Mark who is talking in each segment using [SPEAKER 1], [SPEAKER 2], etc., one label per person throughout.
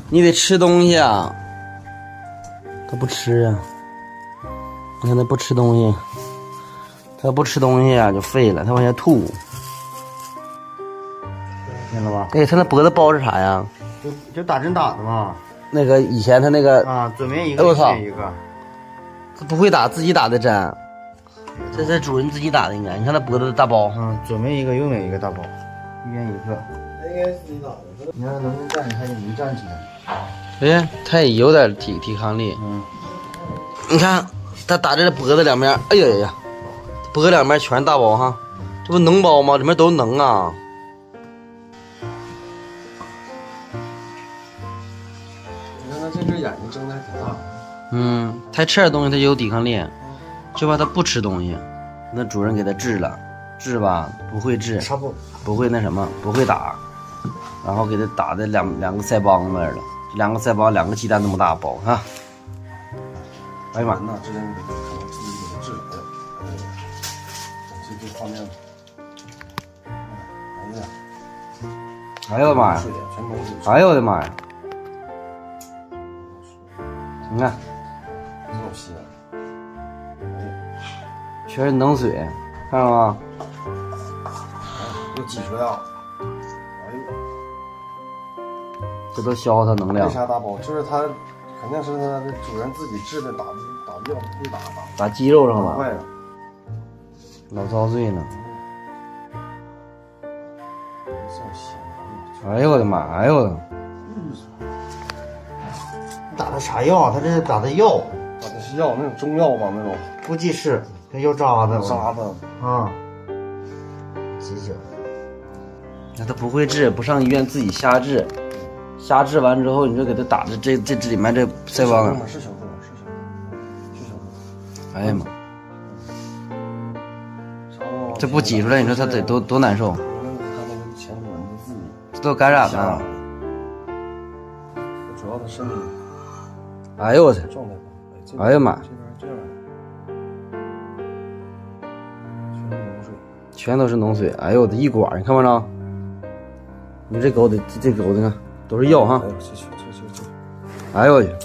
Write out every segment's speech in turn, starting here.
[SPEAKER 1] 你得吃东西啊。他不吃啊，你看他不吃东西，他不吃东西啊就废了，他往下吐。
[SPEAKER 2] 听了吧？
[SPEAKER 1] 哎，他那脖子包是啥呀？
[SPEAKER 2] 就打针打的嘛。
[SPEAKER 1] 那个以前他那个
[SPEAKER 2] 啊，左边一个，
[SPEAKER 1] 哎我操，
[SPEAKER 2] 右边一个。
[SPEAKER 1] 他不会打，自己打的针。这主人自己打的应该，你看他脖子的大包。
[SPEAKER 2] 左边一个，右边一个大包，一边一个。应该是自己打的。你看能不能站起来？他也没站起来。
[SPEAKER 1] 哎，他也有点体抗力。你看他打这脖子两边，哎呀呀呀，脖子两边全是大包哈，这不脓包吗？里面都是脓啊。
[SPEAKER 2] 你看他这只眼睛睁的还挺大。
[SPEAKER 1] 他吃点东西他就有抵抗力，就怕他不吃东西，那主人给他治了，治吧不会治，不会那什么，不会打，然后给他打的两个腮帮子了，两个腮帮2个鸡蛋那么大包哈。哎呀妈，
[SPEAKER 2] 那之前给他可能自己给他治了，这画面，哎呀，
[SPEAKER 1] 哎呦我的妈呀，哎呦我的妈呀，你看，
[SPEAKER 2] 这种血，
[SPEAKER 1] 全是脓水，看到吗？
[SPEAKER 2] 又挤出来了，哎呦，
[SPEAKER 1] 这都消耗它能量。
[SPEAKER 2] 为啥大包？就是它肯定是它的主人自己治的，打药会
[SPEAKER 1] 打肌肉上了，
[SPEAKER 2] 坏了，
[SPEAKER 1] 老遭罪呢。
[SPEAKER 2] 这种血，
[SPEAKER 1] 哎呦我的妈！哎呦我的，
[SPEAKER 2] 打的啥药？他这是打的药，打的是药，那种中药吧，那种
[SPEAKER 3] 估计是跟药渣子
[SPEAKER 2] 渣子
[SPEAKER 3] 啊，急救。
[SPEAKER 1] 那他不会治，不上医院自己瞎治，瞎治完之后，你就给他打的这里面这腮帮子。
[SPEAKER 2] 是小洞，是小洞，是小洞。
[SPEAKER 1] 哎呀妈！这不挤出来，你说他得多难受？
[SPEAKER 2] 他那个前主人自己
[SPEAKER 1] 这都感染了。
[SPEAKER 2] 主要他身体。
[SPEAKER 1] 哎呦我去！
[SPEAKER 2] 状态吧。
[SPEAKER 1] 哎呀妈！
[SPEAKER 2] 这边这样，
[SPEAKER 1] 全都是脓水。哎呦我的一管，你看没着？你这狗的这狗子看都是药哈。哎呦我去！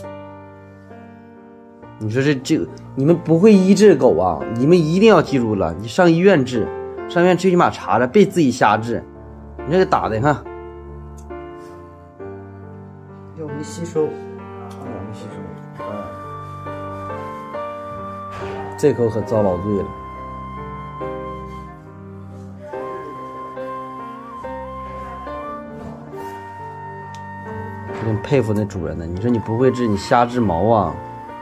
[SPEAKER 1] 你说这个你们不会医治狗啊？你们一定要记住了，你上医院治，上医院最起码查查，别自己瞎治。你这个打的，看
[SPEAKER 3] 药没吸收，
[SPEAKER 1] 这口可遭老罪了。我挺佩服那主人的，你说你不会治，你瞎治毛啊？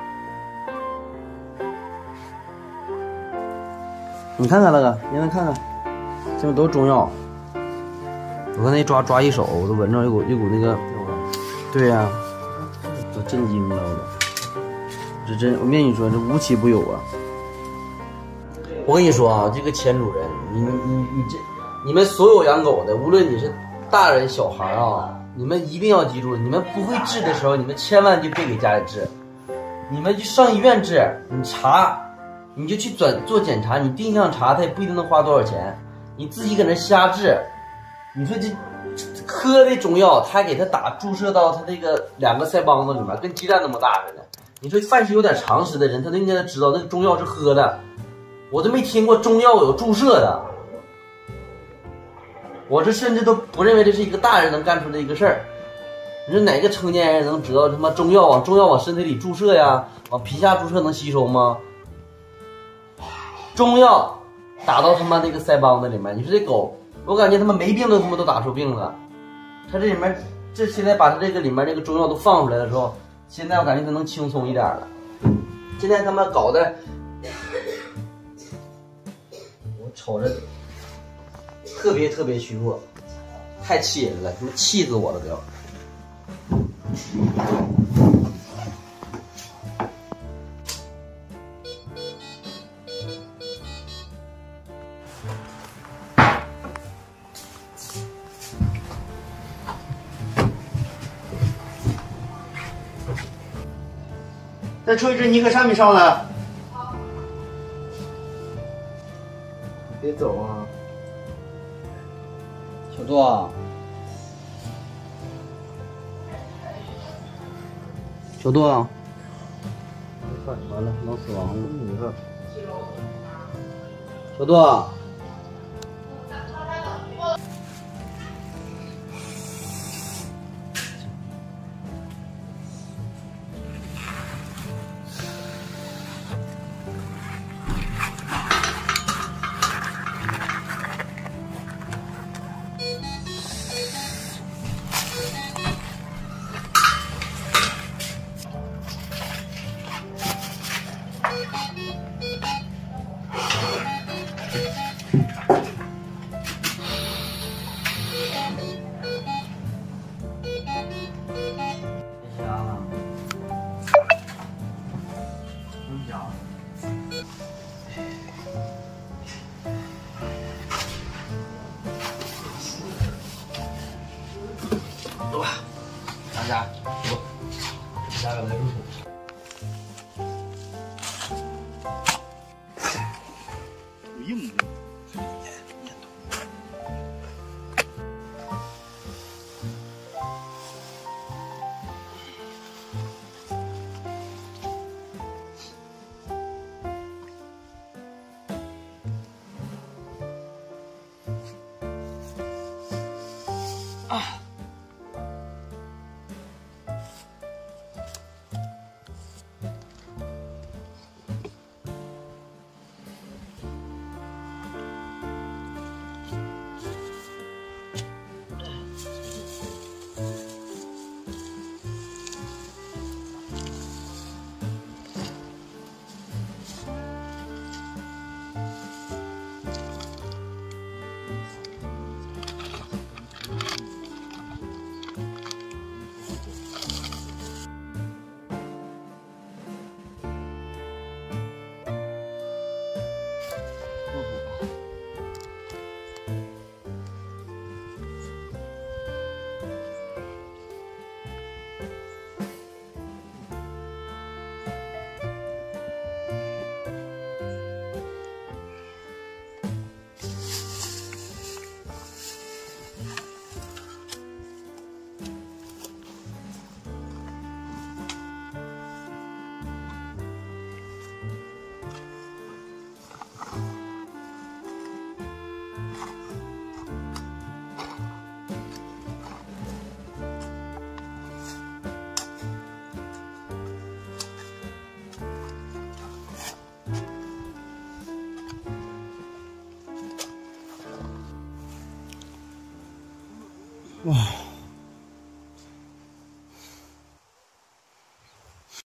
[SPEAKER 1] 你看看那个，你来看看，这边都是中药。我刚才一抓一手，我都闻着一股那个，对呀、都震惊了，我都。这真，我跟你说，这无奇不有啊！我跟你说啊，这个钱主任，你们所有养狗的，无论你是大人小孩啊，你们一定要记住，你们不会治的时候，你们千万就别给家里治，你们就上医院治，你查。你就去做检查，你定向查，他也不一定能花多少钱。你自己搁那瞎治，你说这喝的中药，他还给他注射到他这个2个腮帮子里面，跟鸡蛋那么大似的。你说凡是有点常识的人，他都应该知道那个中药是喝的。我都没听过中药有注射的，我这甚至都不认为这是一个大人能干出的一个事儿。你说哪个成年人能知道他妈中药往身体里注射呀？往皮下注射能吸收吗？中药打到他妈那个腮帮子里面，你说这狗，我感觉他妈没病都他妈都打出病了。他这里面，现在把他这个里面这个中药都放出来的时候，现在我感觉他能轻松一点了。现在他妈搞的，我瞅着特别虚弱，太气人了，他妈气死我了都要。
[SPEAKER 3] 再抽一支尼克山米上来。别走啊，
[SPEAKER 1] 小杜啊， 小多啊，完了，弄死亡了。
[SPEAKER 2] 你个
[SPEAKER 1] 小多。
[SPEAKER 2] 大家，走，加个来入土。硬的。